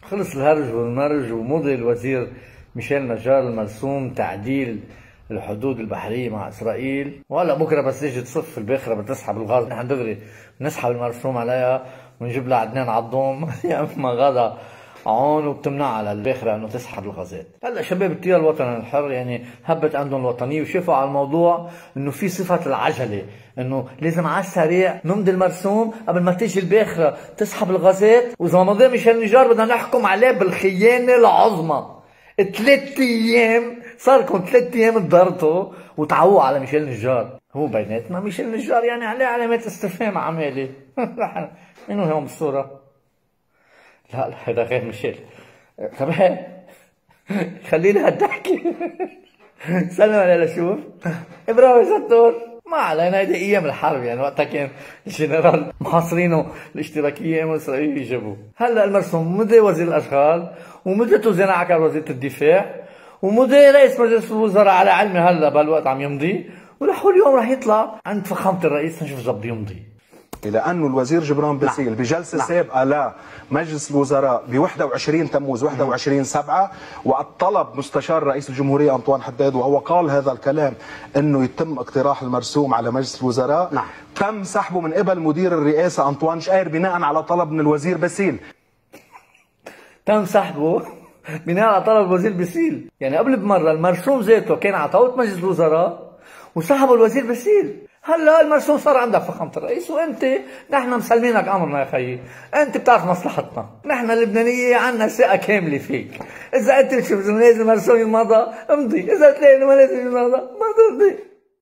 خلص الهرج والمرج ومضي الوزير ميشيل نجار المرسوم تعديل الحدود البحرية مع إسرائيل، وهلا بكره بس تيجي تصف الباخرة بتسحب الغاز نحن دغري بنسحب المرسوم عليها ونجيب لها عدنان عالضوم يا اما غدا عون وبتمنع على الباخرة انه تسحب الغازات. هلا شباب التيار الوطني الحر يعني هبت عندهم الوطنية وشافوا على الموضوع انه في صفة العجلة، انه لازم على السريع نمضي المرسوم قبل ما تيجي الباخرة تسحب الغازات، واذا ما مضى ميشيل نجار بدنا نحكم عليه بالخيانة العظمى. 3 ايام صار لكم 3 ايام تضرطوا وتعووا على ميشيل نجار. هو بيناتنا ميشيل نجار يعني عليه علامات استفهام عمالي. منو هون بالصورة؟ لا هذا غير ميشيل. طب خلينا هالضحكة. سلم عليه لشوف. برافو شطور. ما علينا، هيدي ايام الحرب يعني وقتها كان الجنرال محاصرينه الاشتراكية ايام اسرائيل يجيبوه. هلا المرسوم مضي وزير الاشغال ومضت وزير عكر وزيرة الدفاع ومضي رئيس مجلس الوزراء على علمي هلا بهالوقت عم يمضي، ورح اليوم رح يطلع عند فخامة الرئيس نشوف اذا بده يمضي. لأنه الوزير جبران باسيل بجلسة سابقة لمجلس الوزراء ب 21 تموز 21/7 وطلب مستشار رئيس الجمهورية أنطوان حداد وهو قال هذا الكلام أنه يتم اقتراح المرسوم على مجلس الوزراء. تم سحبه من قبل مدير الرئاسة أنطوان شقير بناء على طلب من الوزير باسيل. تم سحبه بناء على طلب الوزير باسيل، يعني قبل بمرة المرسوم ذاته كان على طاولة مجلس الوزراء وسحبوا الوزير باسيل. هلا المرسوم صار عندك فخامة الرئيس وانت نحن مسلمينك امرنا يا خيي، انت بتعرف مصلحتنا، نحن اللبنانية عنا ثقة كاملة فيك، اذا انت بتشوف لازم المرسوم يمضى امضي، اذا بتلاقي انه ما لازم يمضى ما تمضي.